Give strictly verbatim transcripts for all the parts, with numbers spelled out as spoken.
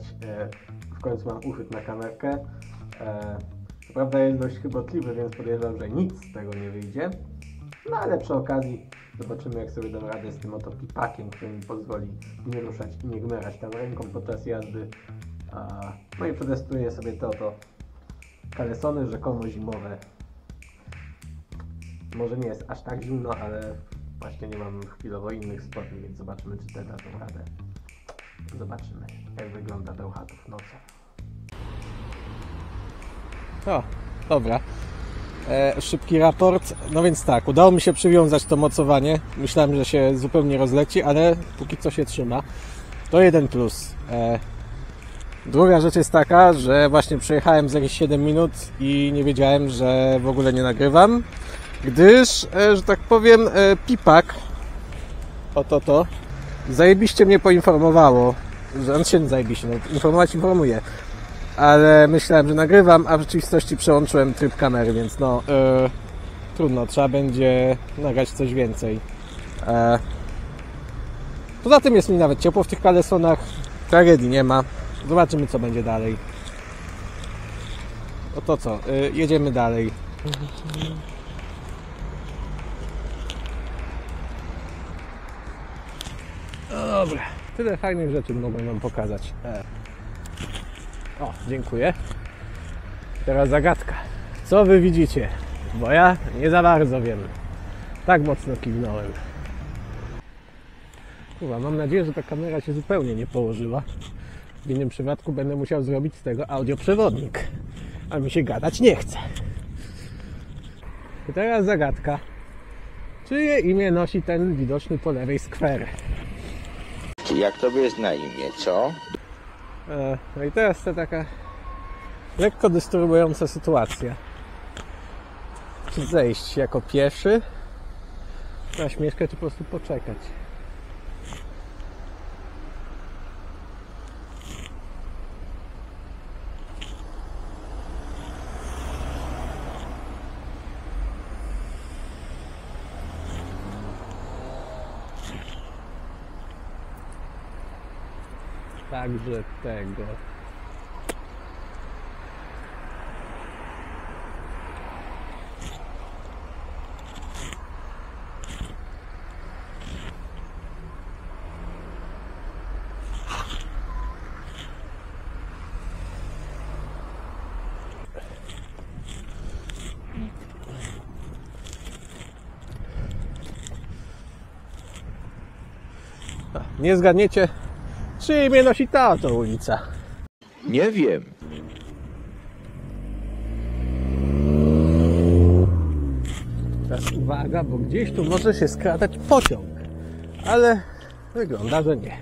E, w końcu mam uchwyt na kamerkę. E, co prawda jest dość chybotliwy, więc podejrzewam, że nic z tego nie wyjdzie. No ale przy okazji zobaczymy, jak sobie dam radę z tym oto pipakiem, który mi pozwoli nie ruszać i nie gmerać tam ręką podczas jazdy. A, no i przetestuję sobie te oto kalesony rzekomo zimowe. Może nie jest aż tak zimno, ale właśnie nie mam chwilowo innych spodni, więc zobaczymy, czy te dadzą radę. Zobaczymy, jak wygląda Bełchatów nocą. O, dobra. E, szybki raport. No więc tak, udało mi się przywiązać to mocowanie. Myślałem, że się zupełnie rozleci, ale póki co się trzyma. To jeden plus. E, druga rzecz jest taka, że właśnie przejechałem za jakieś siedem minut i nie wiedziałem, że w ogóle nie nagrywam, gdyż, e, że tak powiem, e, pipak, oto to, zajebiście mnie poinformowało, że on się zajebiście, no, informować informuje, ale myślałem, że nagrywam, a w rzeczywistości przełączyłem tryb kamery, więc no, e, trudno, trzeba będzie nagrać coś więcej. E, poza tym jest mi nawet ciepło w tych kalesonach, tragedii nie ma, zobaczymy, co będzie dalej. No to co, e, jedziemy dalej. No dobra, tyle fajnych rzeczy mogłem wam pokazać. E. O, dziękuję. Teraz zagadka. Co wy widzicie? Bo ja nie za bardzo wiem. Tak mocno kiwnąłem. Kurwa, mam nadzieję, że ta kamera się zupełnie nie położyła. W innym przypadku będę musiał zrobić z tego audioprzewodnik. A mi się gadać nie chce. I teraz zagadka. Czyje imię nosi ten widoczny po lewej skwer? Jak tobie jest na imię, co? E, no i teraz to taka lekko dystrybująca sytuacja. Czy zejść jako pieszy na śmieszkę, czy po prostu poczekać? Także tego. Nie zgadniecie, czy imię nosi ta oto ulica? Nie wiem. Teraz uwaga, bo gdzieś tu może się skradać pociąg, ale wygląda, że nie.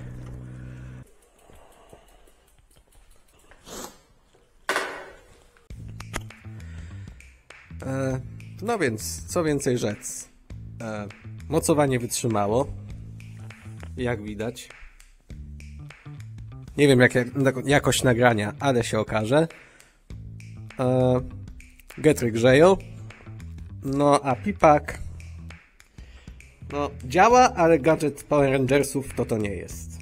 E, no więc, co więcej rzec. E, mocowanie wytrzymało, jak widać. Nie wiem, jak, jak jakość nagrania, ale się okaże. E, getry grzeją. No a pipak no działa, ale gadżet Power Rangersów to to nie jest.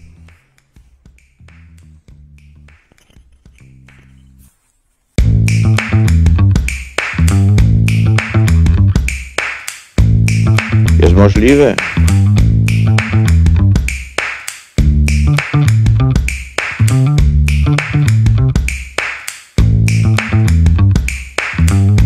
Jest możliwe.